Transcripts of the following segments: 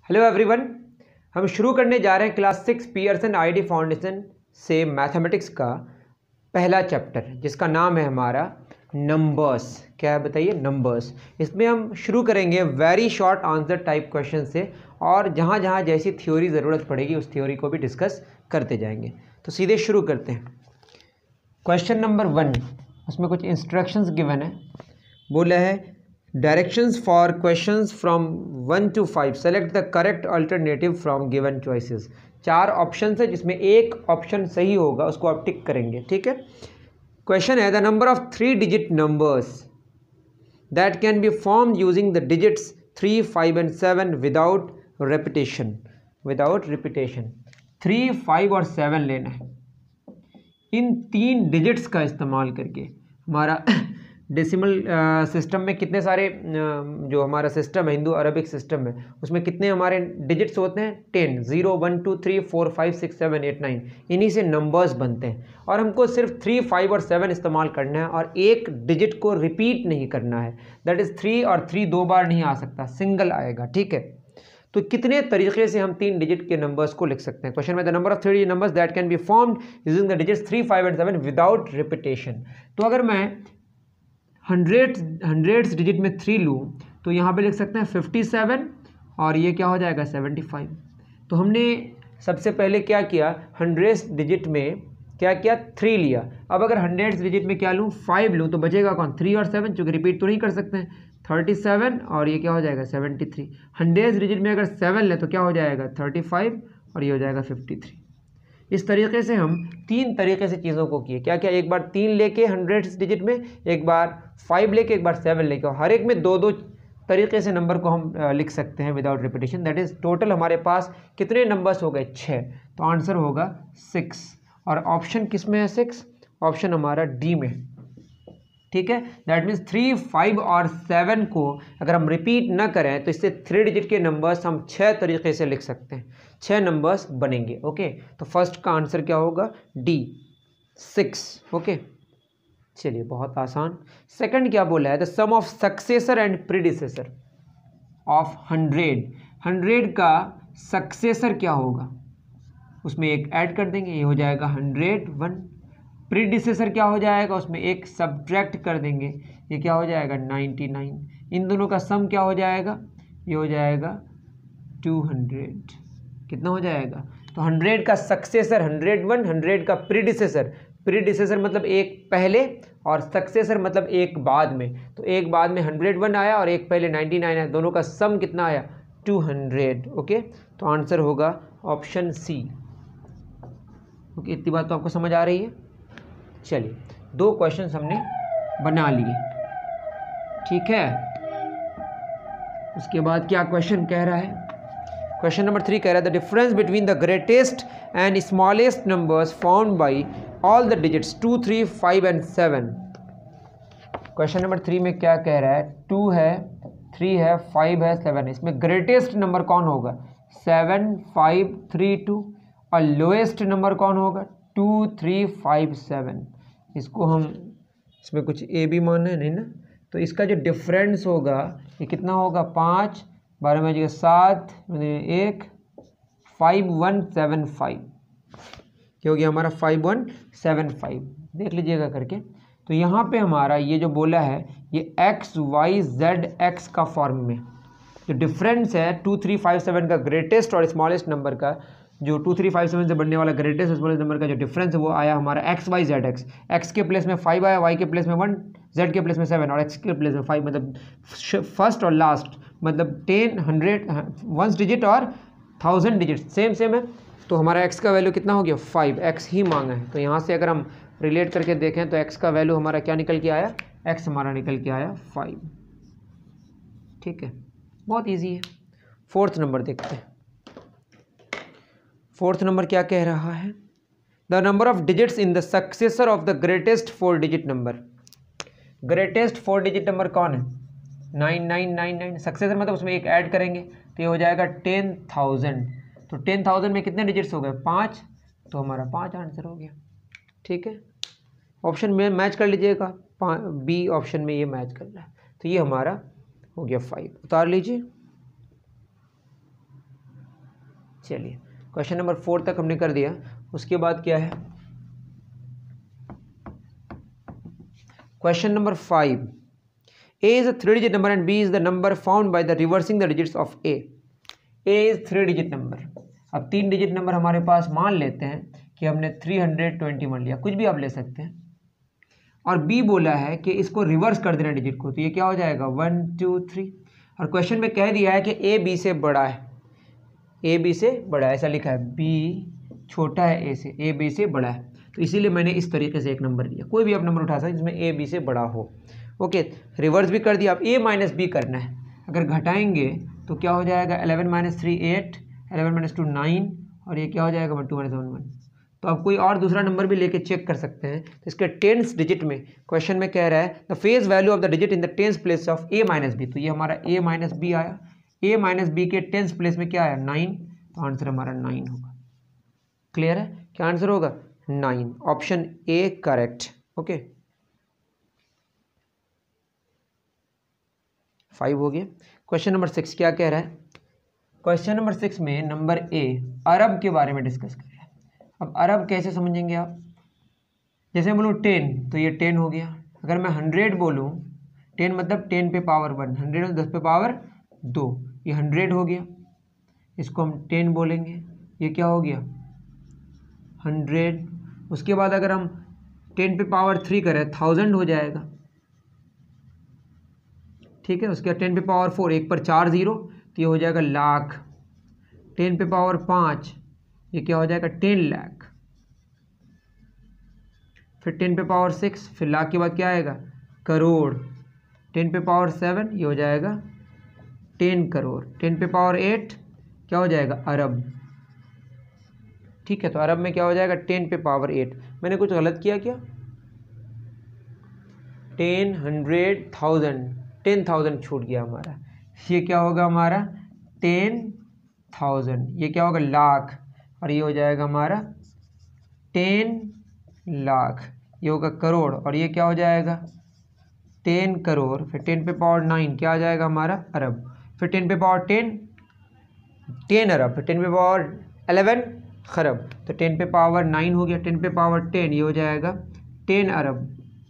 Hello everyone, हम शुरू करने जा रहे हैं क्लास 6 पियर्सन आईडी फाउंडेशन से मैथमेटिक्स का पहला चैप्टर, जिसका नाम है हमारा नंबर्स। क्या है बताइए? नंबर्स। इसमें हम शुरू करेंगे very short answer type question से, और जहाँ जहाँ जैसी थ्योरी ज़रूरत पड़ेगी उस थ्योरी को भी डिस्कस करते जाएंगे। तो सीधे शुरू करते हैं। क्वेश्चन नंबर 1, उसमें कुछ इंस्ट्रक्शंस गिवन है। बोला है directions for questions from 1 to 5, select the correct alternative from given choices. 4 option है जिसमें एक ऑप्शन सही होगा, उसको आप टिक करेंगे। ठीक है। क्वेश्चन है the number of 3 digit numbers that can be formed using the digits 3, 5 and 7 without repetition. 3, 5 और 7 लेना है। इन 3 डिजिट्स का इस्तेमाल करके हमारा डेसिमल सिस्टम में कितने सारे जो हमारा सिस्टम है, हिंदू अरबिक सिस्टम है, उसमें कितने हमारे डिजिट्स होते हैं? 10, 0, 1, 2, 3, 4, 5, 6, 7, 8, 9। इन्हीं से नंबर्स बनते हैं, और हमको सिर्फ 3, 5 और 7 इस्तेमाल करना है, और एक डिजिट को रिपीट नहीं करना है। दैट इज़ 3 और 3 दो बार नहीं आ सकता, सिंगल आएगा। ठीक है। तो कितने तरीके से हम 3 डिजिट के नंबर्स को लिख सकते हैं? क्वेश्चन में the number of 3 numbers that can be formed using the digits 3, 5 and 7 without repetition. तो अगर मैं हंड्रेड्स डिजिट में 3 लूँ तो यहाँ पे लिख सकते हैं 57, और ये क्या हो जाएगा 75। तो हमने सबसे पहले क्या किया, हंड्रेड्स डिजिट में क्या किया, 3 लिया। अब अगर हंड्रेड्स डिजिट में क्या लूँ, 5 लूँ, तो बचेगा कौन? 3 और 7, चूँकि रिपीट तो नहीं कर सकते हैं। 37 और ये क्या हो जाएगा 73। हंड्रेड्स डिजिट में अगर 7 लें तो क्या हो जाएगा 35, और ये हो जाएगा 53। इस तरीके से हम 3 तरीके से चीज़ों को किए। क्या क्या? एक बार 3 लेके हंड्रेड्स डिजिट में, एक बार 5 लेके, एक बार 7 लेके, हर एक में 2-2 तरीके से नंबर को हम लिख सकते हैं without repetition. That is total हमारे पास कितने नंबर्स हो गए? 6। तो आंसर होगा 6, और ऑप्शन किस में है? 6 ऑप्शन हमारा डी में। ठीक है। दैट मीन्स 3, 5 और 7 को अगर हम रिपीट ना करें तो इससे 3 डिजिट के नंबर्स हम 6 तरीके से लिख सकते हैं। 6 नंबर्स बनेंगे। ओके। तो फर्स्ट का आंसर क्या होगा? डी, 6। ओके, चलिए, बहुत आसान। सेकंड क्या बोला है? The sum of successor and predecessor of 100 का सक्सेसर क्या होगा? उसमें एक ऐड कर देंगे, ये हो जाएगा 101। प्रीडिसेसर क्या हो जाएगा? उसमें एक सब्ट्रैक्ट कर देंगे, ये क्या हो जाएगा 99। इन दोनों का सम क्या हो जाएगा? ये हो जाएगा 200। कितना हो जाएगा? तो 100 का सक्सेसर 101, 100 का प्रीडिसेसर मतलब एक पहले, और सक्सेसर मतलब एक बाद में। तो एक बाद में 101 आया और एक पहले 99 आया, दोनों का सम कितना आया? 200। ओके। तो आंसर होगा ऑप्शन सी। ओके, इतनी बात तो आपको समझ आ रही है? चलिए, 2 क्वेश्चन हमने बना लिए। ठीक है। उसके बाद क्या क्वेश्चन कह रहा है? क्वेश्चन नंबर 3 कह रहा है the difference between the greatest and smallest numbers found by all the digits 2, 3, 5 and 7। Question number 3 में क्या कह रहा है? 2 है, 3 है, 5 है, 7 है। इसमें ग्रेटेस्ट नंबर कौन होगा? 7, 5, 3, 2। और लोएस्ट नंबर कौन होगा? 2, 3, 5, 7। इसको हम इसमें कुछ ए भी मानना है नहीं ना, तो इसका जो डिफरेंस होगा ये कितना होगा? 5, 12 में 7, 1, 5175। क्या हो गया हमारा? 5175। देख लीजिएगा करके। तो यहाँ पे हमारा ये जो बोला है ये एक्स, वाई, जेड, एक्स का फॉर्म में जो डिफरेंस है 2, 3, 5, 7 का ग्रेटेस्ट और स्मॉलेस्ट नंबर का, जो 2, 3, 5, 7 से बढ़ने वाला ग्रेटेस्ट और स्मॉलेस्ट नंबर का जो डिफरेंस है वो आया हमारा X, Y, Z, X. X के प्लेस में 5 आया, वाई के प्लेस में 1, जेड के प्लेस में 7 और एक्स के प्लेस में 5। मतलब फर्स्ट और लास्ट, मतलब 10, 100 1 डिजिट और 1000 डिजिट सेम है। तो हमारा एक्स का वैल्यू कितना हो गया? 5। एक्स ही मांगा है, तो यहाँ से अगर हम रिलेट करके देखें तो एक्स का वैल्यू हमारा क्या निकल के आया? एक्स हमारा निकल के आया 5। ठीक है, बहुत ईजी है। 4th नंबर देखते हैं। 4th नंबर क्या कह रहा है? The number of digits in the successor of the greatest 4 digit number. Greatest 4 digit number कौन है? 9999। सक्सेसर मतलब उसमें एक ऐड करेंगे तो ये हो जाएगा 10,000। तो 10,000 में कितने डिजिट्स हो गए? 5। तो हमारा 5 आंसर हो गया। ठीक है, ऑप्शन में मैच कर लीजिएगा, बी ऑप्शन में ये मैच कर रहा है, तो ये हमारा हो गया 5। उतार लीजिए। चलिए क्वेश्चन नंबर 4 तक हमने कर दिया। उसके बाद क्या है, question number 5, A is a 3-digit number and B is the number found by the reversing the digits of A. A is 3-digit number। अब 3 डिजिट नंबर हमारे पास मान लेते हैं कि हमने 321 लिया, कुछ भी आप ले सकते हैं, और B बोला है कि इसको रिवर्स कर देना डिजिट को, तो ये क्या हो जाएगा 1 2 3। और क्वेश्चन में कह दिया है कि A B से बड़ा है, A B से बड़ा है, ऐसा लिखा है, B छोटा है A से, A B से बड़ा है, तो इसीलिए मैंने इस तरीके से एक नंबर लिया। कोई भी आप नंबर उठा सकते हैं जिसमें A B से बड़ा हो। ओके, रिवर्स भी कर दिया। अब A माइनस बी करना है, अगर घटाएंगे तो क्या हो जाएगा 11 माइनस 3 8, 11 माइनस 2 9, और ये क्या हो जाएगा 1 2 माइनस 1 1। तो आप कोई और दूसरा नंबर भी लेके चेक कर सकते हैं। तो इसके टेंस डिजिट में क्वेश्चन में कह रहा है the face value of the digit in the tens place of A minus B, तो ये हमारा A माइनस बी आया। A माइनस बी के टेंस प्लेस में क्या आया 9, तो आंसर हमारा 9 होगा। क्लियर है, क्या आंसर होगा 9, ऑप्शन ए करेक्ट। ओके 5 हो गया। क्वेश्चन नंबर 6 क्या कह रहा है, क्वेश्चन नंबर 6 में नंबर ए अरब के बारे में डिस्कस कर रहा है। अब अरब कैसे समझेंगे आप, जैसे मैं बोलूँ 10 तो ये 10 हो गया। अगर मैं 100 बोलूँ, 10 मतलब 10 पे पावर 1, 100 10 पे पावर 2, ये 100 हो गया। इसको हम 10 बोलेंगे, ये क्या हो गया 100। उसके बाद अगर हम 10 पे पावर 3 करें 1000 हो जाएगा, ठीक है। उसके बाद 10 पे पावर 4, एक पर 4 0, तो ये हो जाएगा लाख। 10 पे पावर 5, ये क्या हो जाएगा 10 लाख। फिर 10 पे पावर 6, फिर लाख के बाद क्या आएगा करोड़। 10 पे पावर 7 ये हो जाएगा 10 करोड़। 10 पे पावर 8 क्या हो जाएगा अरब, ठीक है। तो अरब में क्या हो जाएगा 10 पे पावर 8। मैंने कुछ गलत किया क्या, 10 100 1000, 10,000 छूट गया हमारा, ये क्या होगा हमारा 10,000, ये क्या होगा लाख, और ये हो जाएगा हमारा 10 लाख, ये होगा करोड़, और ये क्या हो जाएगा 10 करोड़। फिर 10 पे पावर 9 क्या आ जाएगा हमारा अरब। फिर 10 पे पावर 10 अरब। फिर 10 पे पावर 11 खरब। तो 10 पे पावर 9 हो गया। 10 पे पावर 10 ये हो जाएगा 10 अरब।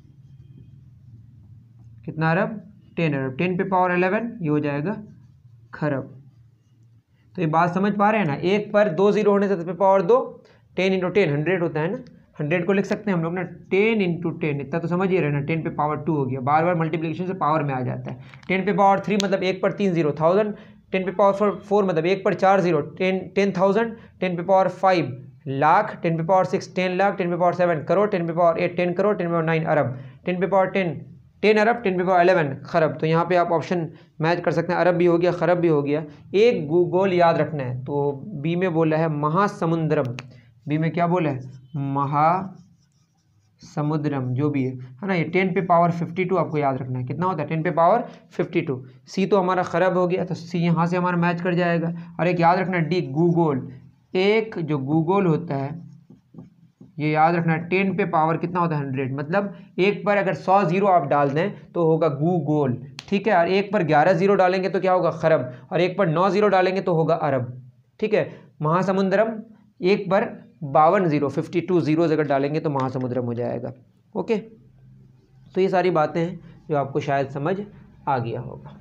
कितना अरब 10 अरब। 10 पे पावर 11 ये हो जाएगा खरब। तो ये बात समझ पा रहे हैं ना, एक पर 2 0 होने से 10 पे पावर 2, 10 × 10 100 होता है ना, 100 को लिख सकते हैं हम लोग ना 10 × 10, इतना तो समझ ही रहे ना। 10 पे पावर 2 हो गया, बार बार मल्टीप्लिकेशन से पावर में आ जाता है। 10 पे पावर 3 मतलब एक पर 3 0 1000। 10 पे पावर 4 मतलब एक पर 4 0 10,000। 10 पे पावर 5 लाख। 10 पे पावर 6 10 लाख। 10 पे पावर 7 करोड़। 10 पे पावर 8 10 करोड़। 10 पे पावर 9 अरब। 10 पे पावर 10 अरब। 10 पे पावर 11 खरब। तो यहाँ पे आप ऑप्शन मैच कर सकते हैं, अरब भी हो गया खरब भी हो गया। एक गोल याद रखना है, तो बी में बोला है महासमुद्रम, बी में क्या बोला है महासमुद्रम, जो भी है ना। ये 10 पे पावर 52 आपको याद रखना है, कितना होता है 10 पे पावर 52। सी तो हमारा खरब हो गया, तो सी यहाँ से हमारा मैच कर जाएगा। और एक याद रखना डी गूगल, एक जो गूगल होता है ये याद रखना 10 पे पावर कितना होता है 100, मतलब एक पर अगर 100 0 आप डाल दें तो होगा गूगल, ठीक है। और एक पर 11 0 डालेंगे तो क्या होगा खरब, और एक पर 9 0 डालेंगे तो होगा अरब, ठीक है। महासमुद्रम एक पर 52 0 52 0 अगर डालेंगे तो महासमुद्रम हो जाएगा। ओके, तो ये सारी बातें हैं जो आपको शायद समझ आ गया होगा।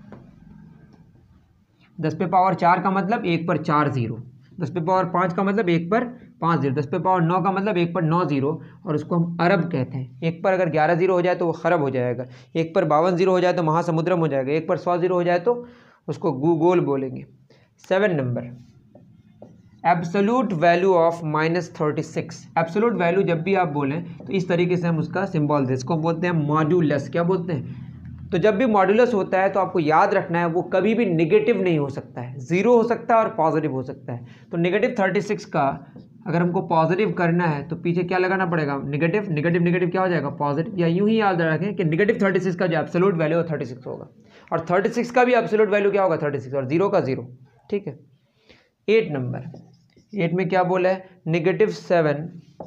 10 पे पावर 4 का मतलब एक पर 4 0। 10 पे पावर 5 का मतलब एक पर 5 0। 10 पे पावर 9 का मतलब एक पर 9 0, और उसको हम अरब कहते हैं। एक पर अगर 11 0 हो जाए तो वो खरब हो जाएगा, एक पर 52 0 हो जाए तो महासमुद्रम हो जाएगा, एक पर 100 0 हो जाए तो उसको गूगल बोलेंगे। 7 number, absolute value of -36। Absolute value जब भी आप बोलें तो इस तरीके से हम उसका सिंबल दें, इसको बोलते हैं मॉड्यूलस। क्या बोलते हैं, तो जब भी मॉड्यूलस होता है तो आपको याद रखना है वो कभी भी निगेटिव नहीं हो सकता है, जीरो हो सकता है और पॉजिटिव हो सकता है। तो -36 का अगर हमको पॉजिटिव करना है तो पीछे क्या लगाना पड़ेगा नेगेटिव, नेगेटिव नेगेटिव क्या हो जाएगा पॉजिटिव। या यूं ही याद रखें कि -36 का जो एब्सोल्यूट वैल्यू है 36 होगा, और 36 का भी एब्सोल्यूट वैल्यू क्या होगा 36, और 0 का 0, ठीक है। 8 नंबर, 8 में क्या बोला है -7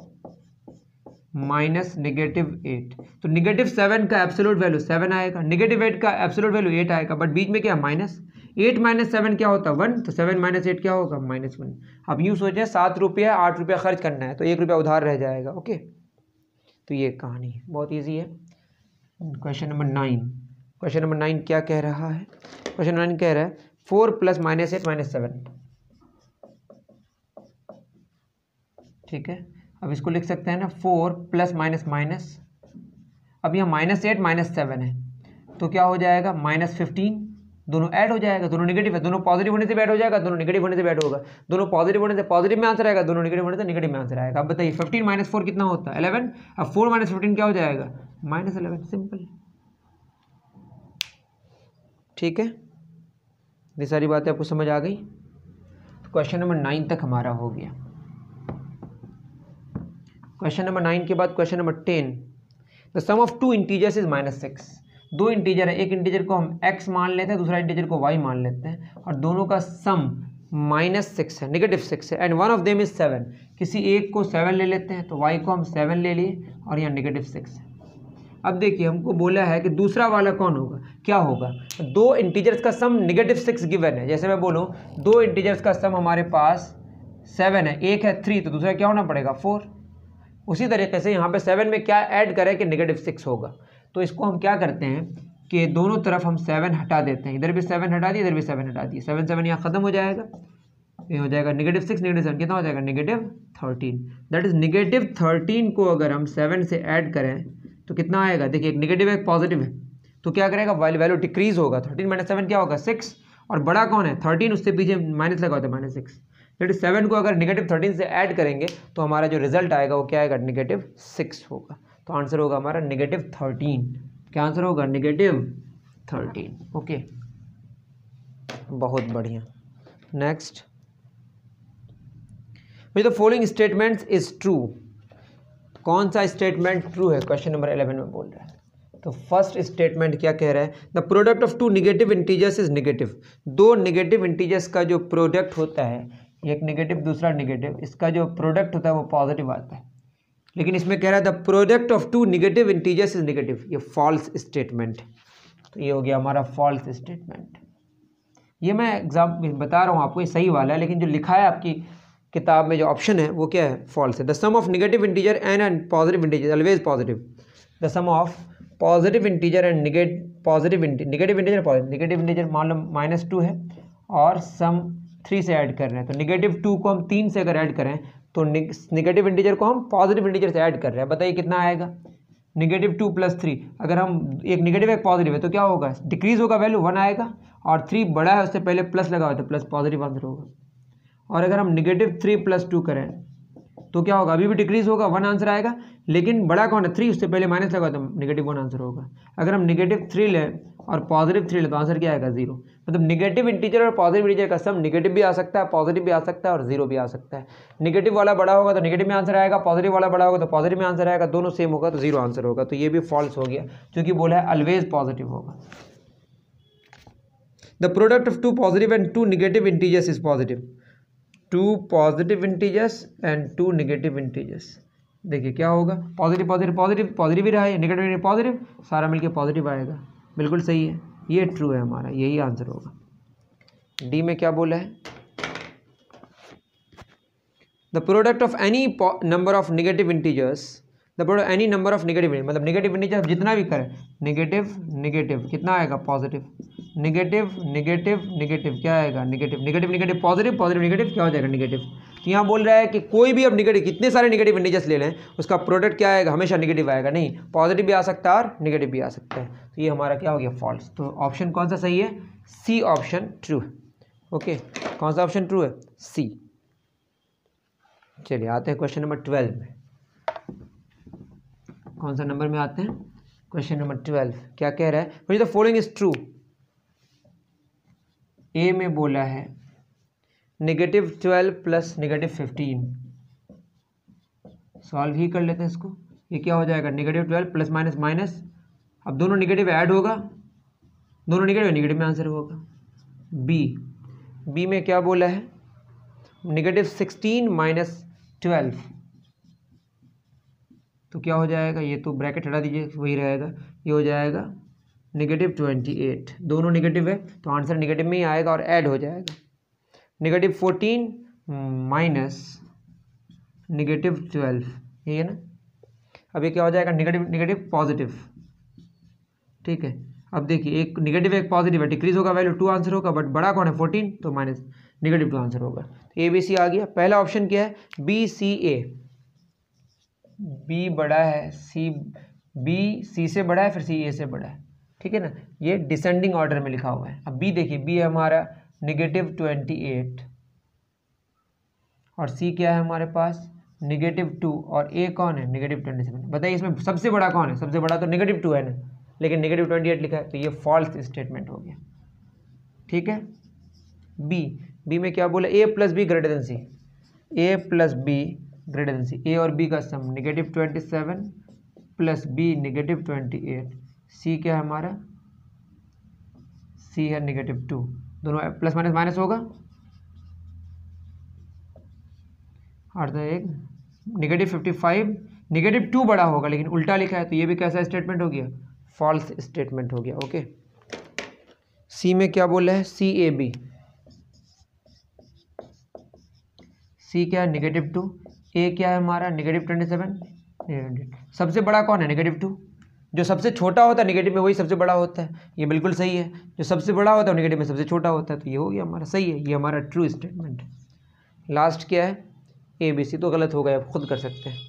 माइनस -8। तो -7 का एब्सोल्यूट वैल्यू 7 आएगा, -8 का एब्सोल्यूट वैल्यू 8 आएगा, बट बीच में क्या है माइनस। 8 माइनस 7 क्या होता है 1, तो 7 माइनस 8 क्या होगा -1। अब यूँ सोचें 7 रुपया 8 रुपया खर्च करना है तो 1 रुपया उधार रह जाएगा। ओके, तो ये कहानी है, बहुत ईजी है। क्वेश्चन नंबर 9, क्वेश्चन नंबर 9 क्या कह रहा है? क्वेश्चन नंबर 9 कह रहा है 4 + -8 - 7। ठीक है, अब इसको लिख सकते हैं ना 4 प्लस माइनस माइनस, अब यहाँ -8 -7 है तो क्या हो जाएगा -15, दोनों ऐड हो जाएगा, दोनों नेगेटिव है, दोनों पॉजिटिव होने से भी ऐड हो जाएगा, दोनों नेगेटिव होने से भी ऐड होगा, दोनों पॉजिटिव होने से पॉजिटिव में आंसर आएगा, दोनों नेगेटिव होने से नेगेटिव में आंसर आएगा। अब बताइए 15 - 4 कितना होता है 11, अब 4 - 15 क्या हो जाएगा -11, सिंपल। ठीक है, ये सारी बातें आपको समझ आ गई। तो क्वेश्चन नंबर 9 तक हमारा हो गया। क्वेश्चन नंबर 9 के बाद question number 10, the sum of two integers is -6। दो इंटीजर है, एक इंटीजर को हम x मान लेते हैं, दूसरा इंटीजर को y मान लेते हैं, और दोनों का सम -6 है, -6 है, and one of them is 7। किसी एक को 7 ले लेते हैं तो y को हम 7 ले लिए और यहाँ -6 है। अब देखिए हमको बोला है कि दूसरा वाला कौन होगा, क्या होगा? दो इंटीजर्स का सम -6 गिवन है। जैसे मैं बोलूँ दो इंटीजर्स का सम हमारे पास 7 है, एक है 3, तो दूसरा क्या होना पड़ेगा 4। उसी तरीके से यहाँ पे 7 में क्या ऐड करें कि -6 होगा, तो इसको हम क्या करते हैं कि दोनों तरफ हम 7 हटा देते हैं, इधर भी 7 हटा दिए, इधर भी 7 हटा दिए, 7 7 यहाँ खत्म हो जाएगा, ये हो जाएगा -6 -7 कितना हो जाएगा -13। दैट इज -13 को अगर हम 7 से ऐड करें तो कितना आएगा? देखिए एक नेगेटिव है एक पॉजिटिव है, तो क्या करेगा वैल्यू डिक्रीज होगा। 13 - 7 क्या होगा 6, और बड़ा कौन है 13, उससे पीछे माइनस लगा होता है -6। दैट इज 7 को अगर -13 से ऐड करेंगे तो हमारा जो रिजल्ट आएगा वो क्या आएगा -6 होगा। तो आंसर होगा हमारा -13। क्या आंसर होगा -13। ओके, बहुत बढ़िया। Next, the following statements is true. कौन सा स्टेटमेंट ट्रू है? क्वेश्चन नंबर 11 में बोल रहा है। तो फर्स्ट स्टेटमेंट क्या कह रहा है? The product of two negative integers is negative. दो नेगेटिव इंटीजर्स का जो प्रोडक्ट होता है, एक नेगेटिव दूसरा नेगेटिव, इसका जो प्रोडक्ट होता है वो पॉजिटिव आता है। लेकिन इसमें कह रहा है the product of two negative integers is negative, ये फॉल्स स्टेटमेंट। तो ये हो गया हमारा फॉल्स स्टेटमेंट। ये मैं एग्जाम बता रहा हूँ आपको, ये सही वाला है, लेकिन जो लिखा है आपकी किताब में जो ऑप्शन है वो क्या है? फॉल्स है। The sum of negative integer and positive integer always positive. The sum of positive integer and negative integer positive. Negative integer मान लो -2 है और सम 3 से ऐड कर रहे हैं, तो -2 को हम 3 से अगर ऐड करें तो नेगेटिव इंटीजर को हम पॉजिटिव इंटीजर से ऐड कर रहे हैं। बताइए कितना आएगा? -2 + 3। अगर हम एक नेगेटिव एक पॉजिटिव है तो क्या होगा? डिक्रीज होगा, वैल्यू 1 आएगा, और 3 बड़ा है उससे पहले प्लस लगा हुआ है तो प्लस पॉजिटिव आंसर होगा। और अगर हम -3 + 2 करें तो क्या होगा? अभी भी डिक्रीज होगा, 1 आंसर आएगा, लेकिन बड़ा कौन है 3, उससे पहले माइनस लगा तो -1 आंसर होगा। अगर हम -3 लें और +3 लें तो आंसर क्या आएगा? 0। मतलब नेगेटिव इंटीजर और पॉजिटिव इंटीजर का सम नेगेटिव भी आ सकता है, पॉजिटिव भी आ सकता है और 0 भी आ सकता है। नेगेटिव वाला बड़ा होगा तो नेगेटिव में आंसर आएगा, पॉजिटिव वाला बड़ा होगा तो पॉजिटिव में आंसर आएगा, दोनों सेम होगा तो 0 आंसर होगा। तो ये भी फॉल्स हो गया, क्योंकि बोला है ऑलवेज पॉजिटिव होगा। The product of two positive and two negative integers is positive. Two positive integers and two negative integers, देखिए क्या होगा? पॉजिटिव पॉजिटिव पॉजिटिव, पॉजिटिव भी रहा है, नेगेटिव पॉजिटिव, सारा मिलके पॉजिटिव आएगा। बिल्कुल सही है, ये ट्रू है, हमारा यही आंसर होगा। डी में क्या बोला है? The product of any number of negative integers, the product any number of negative, मतलब नेगेटिव इंटीजर जितना भी करें, नेगेटिव नेगेटिव कितना आएगा? पॉजिटिव। नेगेटिव नेगेटिव नेगेटिव क्या आएगा? Negative negative negative positive, positive negative क्या हो जाएगा? नेगेटिव। तो यहाँ बोल रहा है कि कोई भी अब नेगेटिव, कितने सारे नेगेटिव इंटीजर्स ले लें, उसका प्रोडक्ट क्या आएगा? हमेशा नेगेटिव आएगा। नहीं, पॉजिटिव भी आ सकता है और नेगेटिव भी आ सकता है। तो ये हमारा क्या हो गया? फॉल्स। तो ऑप्शन कौन सा सही है? C option true. ओके, कौन सा ऑप्शन ट्रू है? सी। चलिए आते हैं क्वेश्चन नंबर 12 में। कौन सा नंबर में आते हैं? Question number 12। क्या कह रहा है? Which the following is true. A में बोला है -12 + -15। सॉल्व ही कर लेते हैं इसको। ये क्या हो जाएगा? -12 प्लस माइनस माइनस, अब दोनों नेगेटिव ऐड होगा, दोनों नेगेटिव में आंसर होगा। बी में क्या बोला है? -16 - 12, तो क्या हो जाएगा? ये तो ब्रैकेट हटा दीजिए, वही रहेगा, ये हो जाएगा -28, दोनों नेगेटिव है तो आंसर नेगेटिव में ही आएगा और ऐड हो जाएगा। -14 माइनस -12, ये है ना। अब ये क्या हो जाएगा, नेगेटिव नेगेटिव पॉजिटिव, ठीक है। अब देखिए एक नेगेटिव एक पॉजिटिव है, डिक्रीज होगा वैल्यू 2 आंसर होगा, बट बड़ा कौन है 14, तो माइनस -2 आंसर होगा। तो ए बी सी आ गया। पहला ऑप्शन क्या है, बी सी ए, बी बड़ा है सी, बी सी से बड़ा है फिर सी ए से बड़ा है, ठीक है ना। ये डिसेंडिंग ऑर्डर में लिखा हुआ है। अब बी देखिए, बी है हमारा -28 और सी क्या है हमारे पास -2 और ए कौन है -27। बताइए इसमें सबसे बड़ा कौन है, सबसे बड़ा तो -2 है ना, लेकिन -28 लिखा है, तो ये फॉल्स स्टेटमेंट हो गया, ठीक है। बी में क्या बोला, A plus B greater than C, A plus B greater than C, A और बी का सम -27 प्लस बी -28, सी क्या है हमारा, सी है -2, दोनों प्लस माइनस माइनस होगा और तो एक -55, -2 बड़ा होगा लेकिन उल्टा लिखा है, तो ये भी कैसा स्टेटमेंट हो गया, फॉल्स स्टेटमेंट हो गया, ओके। सी में क्या बोला है, सी ए बी, सी क्या है -2, ए क्या है हमारा -27, सबसे बड़ा कौन है -2, जो सबसे छोटा होता है नेगेटिव में वही सबसे बड़ा होता है, ये बिल्कुल सही है। जो सबसे बड़ा होता है नेगेटिव में सबसे छोटा होता है, तो ये हो गया हमारा सही है, ये हमारा ट्रू स्टेटमेंट है। लास्ट क्या है, ए बी सी, तो गलत हो गया, आप खुद कर सकते हैं।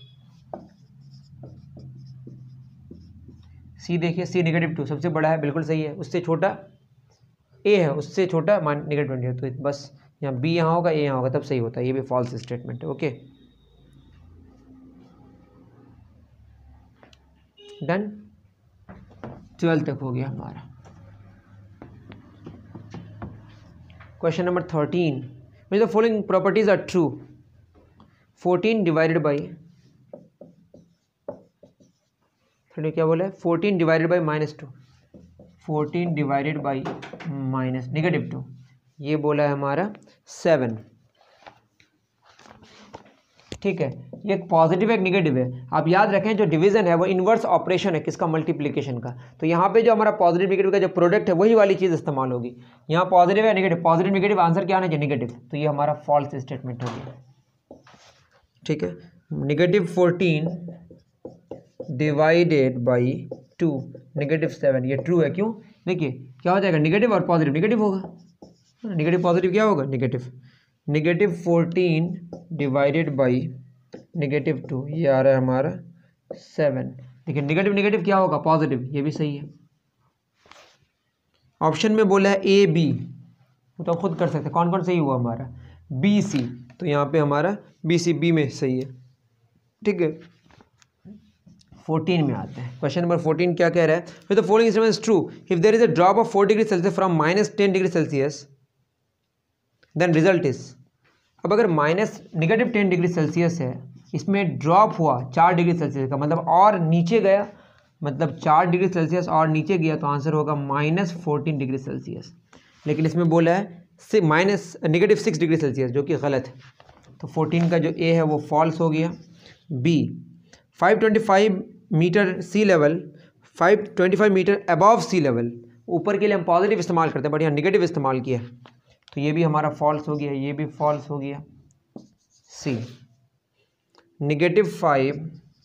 सी देखिए, सी -2 सबसे बड़ा है, बिल्कुल सही है, उससे छोटा ए है, उससे छोटा -20 है, तो बस यहाँ बी यहाँ होगा, ए यहाँ होगा, तब सही होता है, ये भी फॉल्स स्टेटमेंट है, ओके डन। 12 तक हो गया हमारा। Question number 13, the following properties are true, 14 divided by, क्या बोला है, 14 डिवाइडेड बाई -2, 14 डिवाइडेड बाई -2, ये बोला है हमारा 7, ठीक है। ये एक पॉजिटिव एक निगेटिव है। आप याद रखें जो डिवीजन है वो इन्वर्स ऑपरेशन है किसका, मल्टीप्लिकेशन का, तो यहाँ पे जो हमारा पॉजिटिव निगेटिव का जो प्रोडक्ट है वही वाली चीज़ इस्तेमाल होगी। यहाँ पॉजिटिव है निगेटिव, पॉजिटिव निगेटिव आंसर क्या आना चाहिए, निगेटिव, तो ये हमारा फॉल्स स्टेटमेंट हो गया, ठीक है। -14 डिवाइडेड बाई 2 -7, ये ट्रू है, क्यों, देखिए क्या हो जाएगा, निगेटिव और पॉजिटिव निगेटिव होगा, निगेटिव पॉजिटिव क्या होगा, नेगेटिव। -14 डिवाइडेड बाई -2, ये आ रहा है हमारा 7, देखिए नेगेटिव नेगेटिव क्या होगा, पॉजिटिव, ये भी सही है। ऑप्शन में बोला है ए बी, तो आप खुद कर सकते हैं कौन कौन सही हुआ हमारा, बी सी, तो यहाँ पे हमारा बी सी बी में सही है, ठीक है। 14 में आते हैं, क्वेश्चन नंबर 14 क्या कह रहा है, फिर the following statement is true if there is a drop of 4 degree Celsius from -10 degree Celsius then result is. अब अगर -10 डिग्री सेल्सियस है, इसमें ड्रॉप हुआ 4 डिग्री सेल्सियस का, मतलब और नीचे गया, मतलब 4 डिग्री सेल्सियस और नीचे गया, तो आंसर होगा -14 डिग्री सेल्सियस। लेकिन इसमें बोला है -6 डिग्री सेल्सियस, जो कि गलत है, तो 14 का जो ए है वो फॉल्स हो गया। B 525 metre sea level, 525 metre above sea level, ऊपर के लिए हम पॉजिटिव इस्तेमाल करते हैं बट यहाँ निगेटिव इस्तेमाल किया, तो ये भी हमारा फॉल्स हो गया, ये भी फॉल्स हो गया। सी -5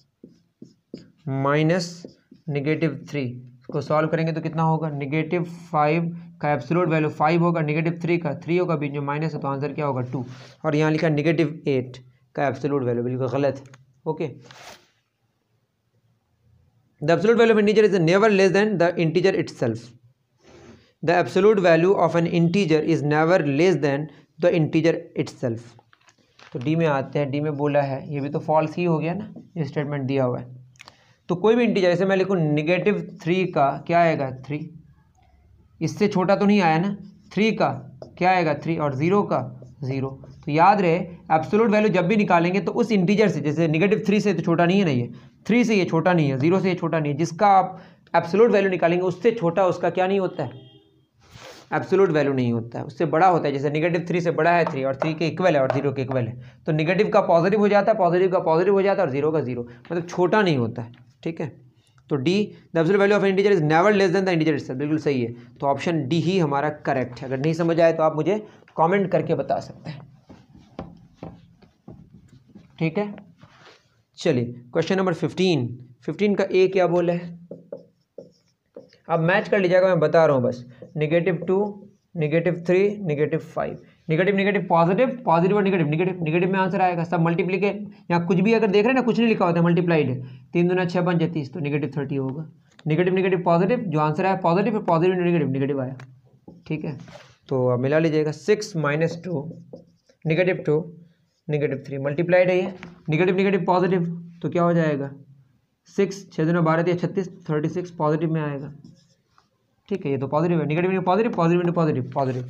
माइनस -3 इसको सॉल्व करेंगे तो कितना होगा, -5 का एब्सोल्यूट वैल्यू 5 होगा, -3 का 3 होगा, बीच में माइनस है तो आंसर क्या होगा 2, और यहाँ लिखा -8 का एब्सोल्यूट वैल्यू, बिल्कुल गलत, okay. The absolute value of integer is never less than the integer itself. The absolute value of an integer is never less than the integer itself. तो डी में आते हैं, डी में बोला है, ये भी तो फॉल्स ही हो गया ना, ये स्टेटमेंट दिया हुआ है। तो कोई भी इंटीजर, जैसे मैं लिखूँ -3 का क्या आएगा 3, इससे छोटा तो नहीं आया ना, 3 का क्या आएगा 3 और 0 का 0। तो याद रहे एब्सोल्यूट वैल्यू जब भी निकालेंगे तो उस इंटीजर से, जैसे -3 से तो छोटा नहीं है ना, ये 3 से ये छोटा नहीं है, 0 से ये छोटा नहीं है, जिसका आप एब्सोल्यूट वैल्यू निकालेंगे उससे छोटा उसका क्या नहीं होता है, एब्सोल्यूट वैल्यू नहीं होता है, उससे बड़ा होता है। जैसे -3 से बड़ा है 3 और 3 के इक्वल है और 0 के इक्वल है, तो नेगेटिव का पॉजिटिव हो जाता है, पॉजिटिव का पॉजिटिव हो जाता है और 0 का 0, मतलब छोटा नहीं होता है, ठीक है। तो D the absolute value of integer is never less than the integer itself, बिल्कुल सही है। तो ऑप्शन डी ही हमारा करेक्ट है। अगर नहीं समझ आए तो आप मुझे कमेंट करके बता सकते हैं, ठीक है। चलिए क्वेश्चन नंबर 15 का ए क्या बोला है, अब मैच कर लीजिएगा, मैं बता रहा हूँ बस। -2, -3, -5, नेगेटिव पॉजिटिव, पॉजिटिव और नेगेटिव में आंसर आएगा सब मल्टीप्लीकेट। यहाँ कुछ भी अगर देख रहे हैं ना, कुछ नहीं लिखा होता है, मल्टीप्लाइड है। 3 दूना 6 5 30, तो -30 होगा। नेगेटिव पॉजिटिव, जो आंसर आया पॉजिटिव, पॉजिटिव नेगेटिव आया, ठीक है। तो अब मिला लीजिएगा 6 - 2, -2, -3 मल्टीप्लाइड है ये, नेगेटिव पॉजिटिव, तो क्या हो जाएगा 6 6 दूना 12 36, 36 पॉजिटिव में आएगा, ठीक है। ये तो पॉजिटिव है, negative positive, positive positive, positive.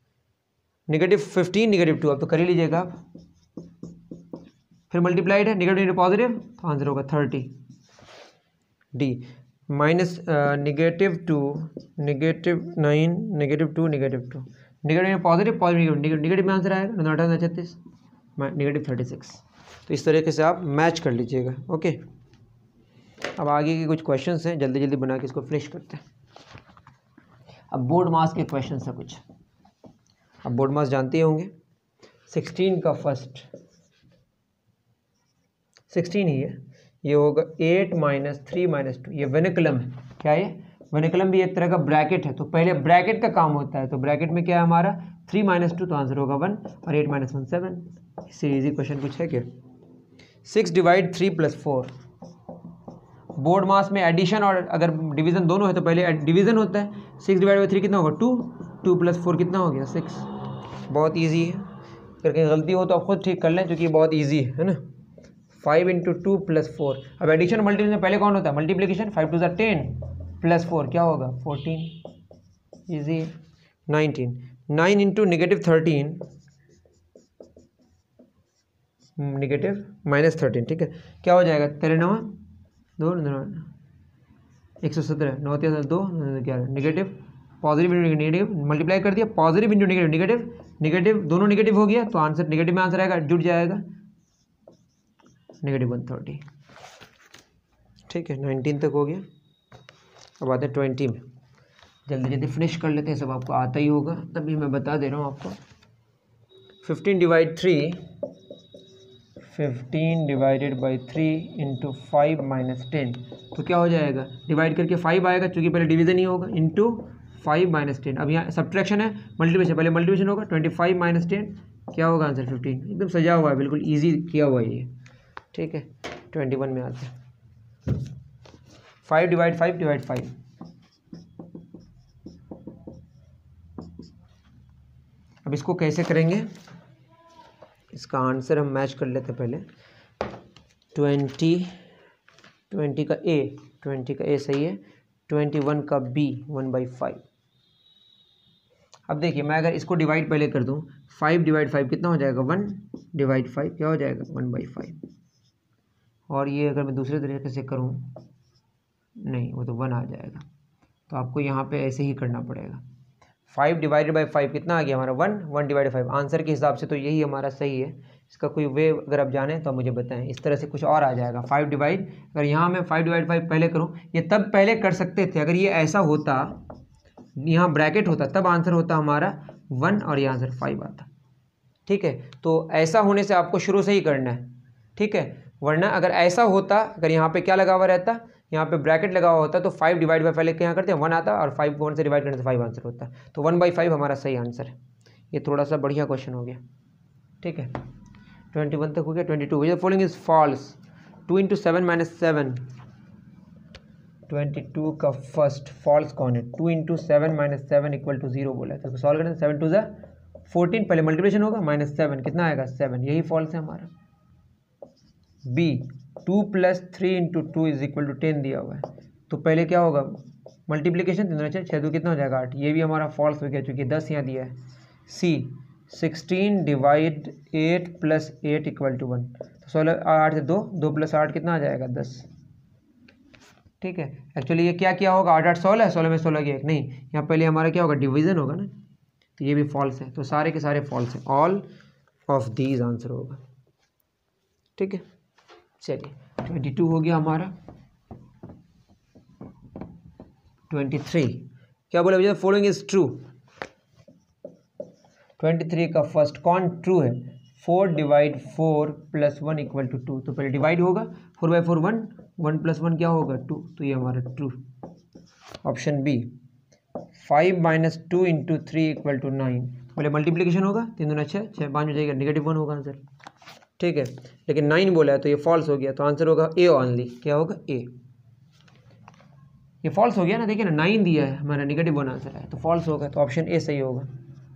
-15, -2, अब तो कर ही लीजिएगा आप। फिर मल्टीप्लाइड है, नेगेटिव पॉजिटिव, तो आंसर होगा 30। डी -2, -9, -2, नेगेटिव पॉजिटिव, नेगेटिव में आंसर आएगा 9 36, -36। तो इस तरीके से आप मैच कर लीजिएगा, ओके। अब आगे के कुछ क्वेश्चंस हैं, जल्दी जल्दी बना के इसको फिनिश करते हैं। अब बोर्ड मास के क्वेश्चन है कुछ। अब बोर्ड मास जानते होंगे, 16 का फर्स्ट 16 ही है, ये होगा 8 - 3 - 2, ये वेनिकुलम है। क्या है? वेनिकुलम भी एक तरह का ब्रैकेट है, तो पहले ब्रैकेट का काम होता है। तो ब्रैकेट में क्या है हमारा 3 - 2, तो आंसर होगा 1, और 8 - 1 7। इससे इजी क्वेश्चन कुछ है क्या? 6 / 3 + 4। बोर्ड मास में एडिशन और अगर डिवीजन दोनों है तो पहले डिवीजन होता है। 6 / 3 कितना होगा 2, 2 + 4 कितना हो गया 6। बहुत इजी है, अगर कहीं गलती हो तो आप खुद ठीक कर लें, क्योंकि बहुत इजी है ना। 5 × 2 + 4। अब एडिशन मल्टीप्लिकेशन में पहले कौन होता है? मल्टीप्लिकेशन। 5 × 2 = 10 + 4 क्या होगा 14। इजी। 19 9 × -13 -13, ठीक है। क्या हो जाएगा 13 2 117, 9 3 2 11, negative positive into negative multiply कर दिया, पॉजिटिव इंटू नेगेटिव दोनों नेगेटिव हो गया, तो आंसर नेगेटिव में आंसर आएगा, जुड़ जाएगा -130, ठीक है। 19 तक हो गया। अब आते हैं 20 में, जल्दी जल्दी फिनिश कर लेते हैं, सब आपको आता ही होगा, तभी मैं बता दे रहा हूँ आपको। 15 / 3 × 5 - 10, तो क्या हो जाएगा डिवाइड करके 5 आएगा, क्योंकि पहले डिवीजन ही होगा, इंटू 5 - 10। अब यहाँ सब्ट्रैक्शन है, मल्टीप्लिकेशन, पहले मल्टीप्लिकेशन होगा। 25 - 10 क्या होगा आंसर 15। एकदम सजा हुआ है, बिल्कुल इजी किया हुआ है ये, ठीक है। 21 में आते हैं। 5 / 5 / 5, अब इसको कैसे करेंगे, इसका आंसर हम मैच कर लेते हैं पहले। 20 का ए सही है, 21 का बी 1/5। अब देखिए, मैं अगर इसको डिवाइड पहले कर दूं, 5 / 5 कितना हो जाएगा 1/5, क्या हो जाएगा 1/5। और ये अगर मैं दूसरे तरीके से करूं, नहीं वो तो 1 आ जाएगा, तो आपको यहाँ पे ऐसे ही करना पड़ेगा। 5 / 5 कितना आ गया हमारा 1 / 5। आंसर के हिसाब से तो यही हमारा सही है। इसका कोई वे अगर आप जानें तो मुझे बताएं। इस तरह से कुछ और आ जाएगा 5 डिवाइड, अगर यहाँ मैं 5 / 5 पहले करूँ, ये तब पहले कर सकते थे अगर ये ऐसा होता, यहाँ ब्रैकेट होता, तब आंसर होता हमारा 1 और ये आंसर 5 आता, ठीक है। तो ऐसा होने से आपको शुरू से ही करना है, ठीक है। वरना अगर ऐसा होता, अगर यहाँ पे क्या लगा हुआ रहता, यहाँ पे ब्रैकेट लगा हुआ होता, तो 5 / 5 पहले क्या करते हैं 1 आता, और 5 को 1 से डिवाइड करने से 5 आंसर होता। तो 1/5 हमारा सही आंसर है। ये थोड़ा सा बढ़िया क्वेश्चन हो गया, ठीक है। 21 तक हो गया। 22 which the following is false. 2 × 7 - 7, 22 का फर्स्ट फॉल्स कौन है? 2 × 7 - 7 = 0 बोला है, तो सॉल्व करना 7 2 14, पहले मल्टीप्लिकेशन होगा, -7 कितना आएगा 7, यही फॉल्स है हमारा। बी 2 + 3 × 2 = 10 दिया हुआ है, तो पहले क्या होगा मल्टीप्लिकेशन, 3 6 2 कितना हो जाएगा 8, ये भी हमारा फॉल्स हो गया क्योंकि 10 यहाँ दिया है। सी 16 / 8 + 8 = 1, तो 16 8 से 2 2 + 8 कितना आ जाएगा 10, ठीक है। एक्चुअली ये क्या किया होगा 8 8 16, 16 में 16 गया, नहीं यहाँ पहले हमारा क्या होगा डिवीजन होगा ना, तो ये भी फॉल्स है। तो सारे के सारे फॉल्स हैं, ऑल ऑफ दीज आंसर होगा, ठीक है। चलिए 22 हो गया हमारा। 23 क्या बोला भैया, फॉलोइंग इज ट्रू। 23 का फर्स्ट कौन ट्रू है, 4 डिवाइड 4 प्लस 1 इक्वल टू 2, तो पहले डिवाइड होगा, 4 बाई 4 1, 1 प्लस 1 क्या होगा 2, तो ये हमारा true. Option B 5 minus 2 into 3 equal to 9, पहले मल्टीप्लीकेशन होगा, 3 दूना 6, 6 5 में जाएगा, -1 होगा आंसर, ठीक है। लेकिन 9 बोला है तो ये फॉल्स हो गया, तो आंसर होगा ए ओनली, क्या होगा ए, ये फॉल्स हो गया ना, देखिए ना 9 दिया है हमारा, -1 आंसर है तो फॉल्स होगा, तो ऑप्शन ए सही होगा।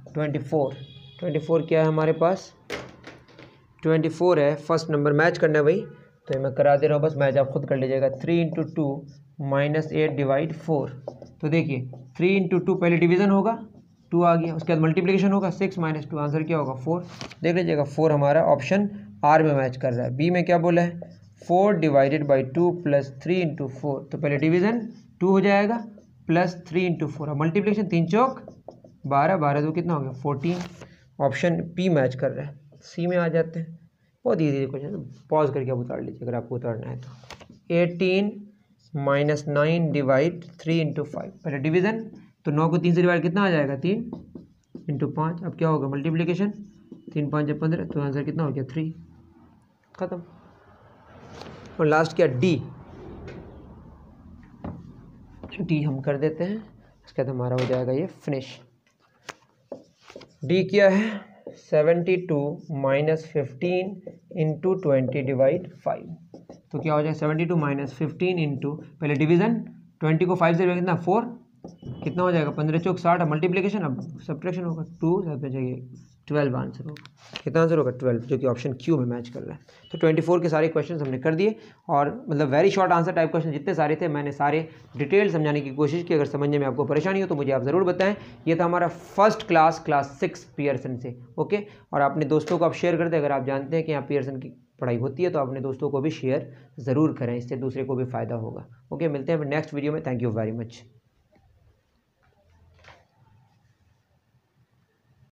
24 क्या है हमारे पास, 24 है, फर्स्ट नंबर मैच करना है भाई, तो मैं करा दे रहा हूँ, बस मैच आप खुद कर लीजिएगा। 3 इंटू 2 माइनस 8 डिवाइड 4, तो देखिए 3 इंटू 2 पहले डिवीजन होगा, 2 आ गया, उसके बाद मल्टीप्लिकेशन होगा, 6 माइनस 2 आंसर क्या होगा 4, देख लीजिएगा 4 हमारा ऑप्शन आर में मैच कर रहा है। बी में क्या बोला है, 4 डिवाइडेड बाई 2 प्लस 3 इंटू 4, तो पहले डिवीजन 2 हो जाएगा प्लस 3 इंटू 4, और मल्टीप्लिकेशन 3 चौक 12, 12 2 कितना हो गया 14, ऑप्शन पी मैच कर रहा है। सी में आ जाते हैं, बहुत ईजी क्वेश्चन, पॉज करके आप उतार लीजिए अगर आपको उतारना है तो। 18 माइनस 9 डिवाइड 3 इंटू 5, पहले डिवीजन, तो 9 को 3 से डिवाइड कितना आ जाएगा 3 इंटू 5, अब क्या होगा मल्टीप्लिकेशन, 3 5 जब 15, तो आंसर कितना हो गया 3, खत्म। और लास्ट क्या डी, डी हम कर देते हैं, इसके बाद हमारा हो जाएगा ये फिनिश। डी क्या है, 72 माइनस 15 इंटू 20 डिवाइड 5, तो क्या हो जाएगा 72 माइनस 15 इंटू, पहले डिवीजन, 20 को 5 से डिवाइड कितना 4, कितना हो जाएगा 15 चौक 60, मल्टीप्लिकेशन, अब सब्ट्रैक्शन होगा 2 साथ में जाइए 12 आंसर होगा, कितना आंसर होगा 12, जो कि ऑप्शन क्यू में मैच कर रहा है। तो 24 के सारे क्वेश्चन हमने कर दिए, और मतलब very short answer type question जितने सारे थे मैंने सारे डिटेल समझाने की कोशिश की। अगर समझने में आपको परेशानी हो तो मुझे आप ज़रूर बताएं। ये था हमारा फर्स्ट क्लास 6 पियर्सन से, ओके। और अपने दोस्तों को आप शेयर कर दें, अगर आप जानते हैं कि यहाँ पियर्सन की पढ़ाई होती है तो अपने दोस्तों को भी शेयर ज़रूर करें, इससे दूसरे को भी फ़ायदा होगा। ओके, मिलते हैं नेक्स्ट वीडियो में, थैंक यू वेरी मच।